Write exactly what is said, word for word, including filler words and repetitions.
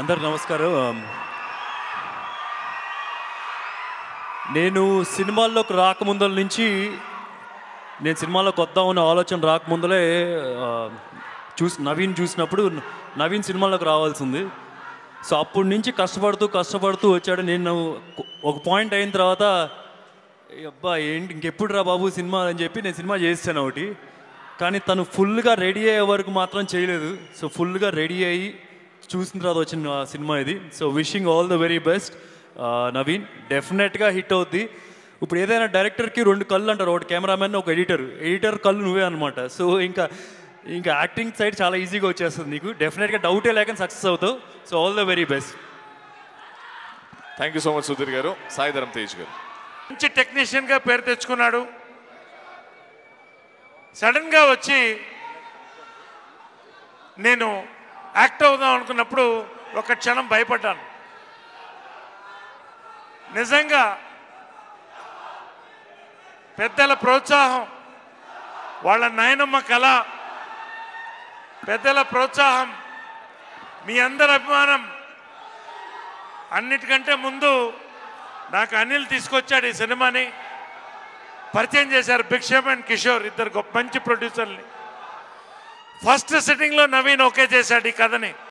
అందరు నమస్కారం. నేను సినిమాల్లోకి రాకముందల నుంచి నేను సినిమాలోకి వద్దామన్న ఆలోచన రాకముందలే చూసి నవీన్ చూసినప్పుడు నవీన్ సినిమాలోకి రావాల్సింది. సో అప్పటి నుంచి కష్టపడుతూ కష్టపడుతూ వచ్చాడు. నేను ఒక పాయింట్ అయిన తర్వాత అబ్బా ఏంటి ఇంకెప్పుడు రా బాబు సినిమా అని చెప్పి నేను సినిమా చేస్తాను ఒకటి. కానీ తను ఫుల్గా రెడీ అయ్యే వరకు మాత్రం చేయలేదు. సో ఫుల్గా రెడీ అయ్యి చూసిన తర్వాత వచ్చిన సినిమా ఇది. So wishing all the very best Naveen. డెఫినెట్గా హిట్ అవుద్ది. ఇప్పుడు ఏదైనా డైరెక్టర్కి రెండు కళ్ళు అంటారు, ఒకటి కెమెరామెన్ ఒక ఎడిటర్. ఎడిటర్ కళ్ళు నువ్వే అనమాట. సో ఇంకా ఇంకా యాక్టింగ్ సైడ్ చాలా ఈజీగా వచ్చేస్తుంది నీకు. డెఫినెట్గా డౌటే లేక సక్సెస్ అవుతావు. So all the very best. Thank you so much Sudheer గారు. సాయిధరం తేజ్ గారు మంచి టెక్నీషియన్గా పేరు తెచ్చుకున్నాడు. సడన్గా వచ్చి నేను యాక్ట్ అవుదాం అనుకున్నప్పుడు ఒక క్షణం భయపడ్డాను. నిజంగా పెద్దల ప్రోత్సాహం, వాళ్ళ నాయనమ్మ కళ, పెద్దల ప్రోత్సాహం, మీ అందరి అభిమానం, అన్నిటికంటే ముందు నాకు అనిల్ తీసుకొచ్చాడు ఈ సినిమాని. పరిచయం చేశారు బిక్షమయ్య, కిషోర్, ఇద్దరు గొప్ప మంచి ప్రొడ్యూసర్ని. ఫస్ట్ సిట్టింగ్లో నవీన్ ఓకే చేశాడు ఈ కథని.